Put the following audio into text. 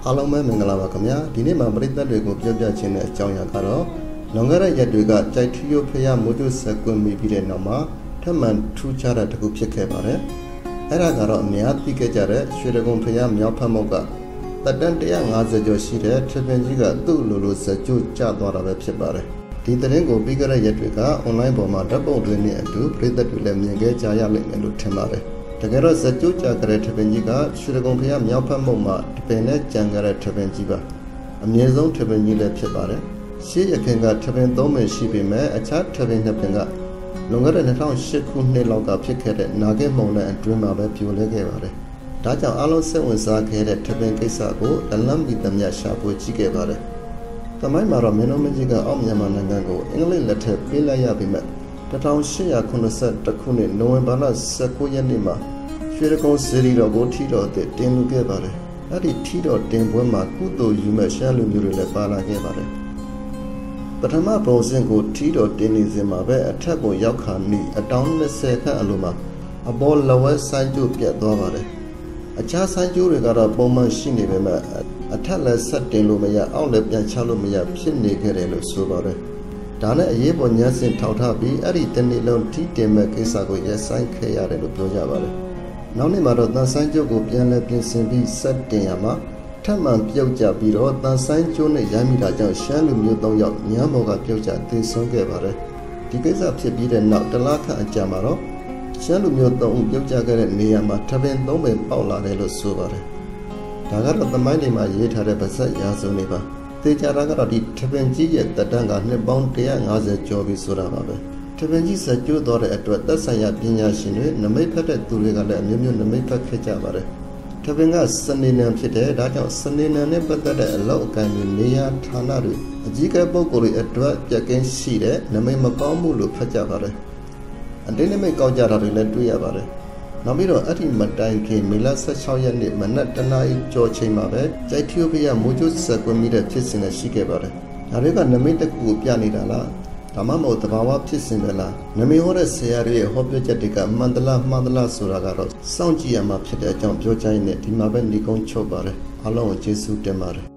အားလုံးပဲမင်္ဂလာပါခင်ဗျာဒီနေ့မှာပရိသတ်တွေကိုပြောပြခြင်းတဲ့အကြောင်းအရာကတော့လွန်ခဲ့တဲ့ရက်တွေကကြိုက်ထီယိုဖျားမိုးကျဆက်ကွင်းမိပြီးတဲ့နောက်မှာထပ်မံထူးခြားတဲ့တစ်ခုဖြစ်ခဲ့ပါတယ်အဲ့ဒါကတော့အများသိခဲ့ကြတဲ့ရွှေတကုံဖျားမြောက်ဖက်မုတ်ကတက်တန်း150ကျော်ရှိတဲ့ထပင်ကြီးကသူ့လိုစကြိုးကျသွားတာပဲဖြစ်ပါတယ်ဒီသတင်းကိုပြီးခဲ့တဲ့ရက်တွေကအွန်လိုင်းပေါ်မှာဓာတ်ပုံတွေနဲ့အတူပရိသတ်တွေလည်းမြင်ခဲ့ကြရလိမ့်မယ်လို့ထင်ပါတယ်တကယ်တော့စကြိုးကျကြတဲ့ထပင်ကြီးကရွှေတကုံဖျားမြောက်ဖက်မုတ်မှာတပင်နဲ့ကြံကြတဲ့ထပင်ကြီးပါအမြင့်ဆုံးထပင်ကြီးလည်းဖြစ်ပါတယ်ရှေးရခင်ကထပင်3ပင်ရှိပေမဲ့အခြားထပင်2ပင်ကလွန်ခဲ့တဲ့2008ခုနှစ်လောက်ကဖြစ်ခဲ့တဲ့နာဂစ်မုန်နဲ့အတွင်းမှာပဲပြိုလဲခဲ့ပါတယ်ဒါကြောင့်အားလုံးစိတ်ဝင်စားခဲ့တဲ့ထပင်ကိစ္စကိုအလန့်မီသမျှရှာဖွေကြည့်ခဲ့ပါတယ်။တမိုင်းမှာတော့မင်းတို့မကြီးကအောက်မြန်မာနိုင်ငံကိုအင်္ဂလိပ်လက်ထက်ပေးလိုက်ရပေမဲ့1882ခုနှစ်နိုဝင်ဘာလ19ရက်နေ့မှာရွှေတကုံစီရီတော်ကိုထီတော်တဲ့တင်လူခဲ့ပါတယ်။အဲ့ဒီထီတော်တင်ပွဲမှာကုသိုလ်ယူမဲ့ရှမ်းလူမျိုးတွေလည်းပါလာခဲ့ပါတယ်။ပထမပုံစံကိုထီတော်တင်နေစဉ်မှာပဲအထက်ကိုရောက်ခါနီအတောင်း20ခန့်အလိုမှာအပေါ်လဝဲဆိုင်ကျိုးပြတ်သွားပါတယ်။အခြားဆိုင်ကျိုးတွေကတော့ပုံမှန်ရှိနေပေမဲ့အထက်လည်းဆက်တင်လို့မရအောက်လည်းပြန်ချလို့မရဖြစ်နေခဲ့တယ်လို့ဆိုပါတယ်။ဒါနဲ့အရေးပေါ်ညှစင်ထောက်ထားပြီးအဲ့ဒီတနေ့လုံးထီတင်မဲ့ကိစ္စကိုရပ်ဆိုင်းခဲ့ရတယ်လို့ပြောကြပါတယ်။နောက်နေ့မှာတော့တန်ဆိုင်ကျိုးကိုပြန်လဲပြင်ဆင်ပြီးဆက်တင်ရမှာထပ်မံပြုတ်ကျပြီးတော့တန်ဆိုင်ကျိုးနဲ့ရိုင်းမိတာကြောင့်ရှမ်းလူမျိုး3ယောက်ညမ်းဘော်ကပြုတ်ကျသေဆုံးခဲ့ပါတယ်။ဒီကိစ္စဖြစ်ပြီးတဲ့နောက်တလခန့်အကြာမှာတော့ရှမ်းလူမျိုး3ဦးပြုတ်ကျခဲ့တဲ့နေရာမှာထပင်3ပင်ပေါက်လာတယ်လို့ဆိုပါတယ်။ဒါကတော့သမိုင်းတွေမှာရေးထားတဲ့ဗစက်ရာဇဝင်တွေပါ။သေချာတာကတော့ဒီထပင်ကြီးရဲ့တက်တန်းကနှစ်ပေါင်း150ကျော်ပြီဆိုတာပါပဲ။ထပင်ကြီးစကြိုးသွားတဲ့အတွက်သက်ဆိုင်ရာပညာရှင်တွေနမိတ်ဖက်တဲ့သူတွေကလည်းအမျိုးမျိုးနမိတ်ဖက်ခဲ့ကြပါတယ်။ထပင်ကစနေနံဖြစ်တယ်ဒါကြောင့်စနေနံနဲ့ပတ်သက်တဲ့အလောက်အကန့်တွေနေရာဌာနတွေအကြီးအကဲပုဂ္ဂိုလ်တွေအတွက်ပြက်ကင်းရှိတဲ့နမိတ်မကောင်းမှုလို့ဖတ်ကြပါတယ်။အတင်းနမိတ်ကောက်ကြတာတွေလည်းတွေ့ရပါတယ်။နောက်ပြီးတော့အဲ့ဒီမတိုင်ခင်မေလ16ရက်နေ့မနက်တနာရီကျော်ချိန်မှာပဲကြိုက်ထီယိုဖျားမိုးကျဆက်ကွင်းမိတဲ့ဖြစ်စဉ်လည်းရှိခဲ့ပါတယ်။ဒါတွေကနမိတ်တစ်ခုကိုပြနေတာလား။ဒါမှမဟုတ်သဘာဝဖြစ်စဉ်ပဲလား။နမိတ်ဟောတဲ့ဆရာတွေရဲ့ဟောပြောချက်တွေကမှန်သလားမှားသလားဆိုတာကတော့စောင့်ကြည့်ရမှာဖြစ်တဲ့အကြောင်းပြောကြရင်ဒီမှာပဲညီကုန်းချုပ်ပါတယ်။အားလုံးကိုကျေးဇူးတင်ပါတယ်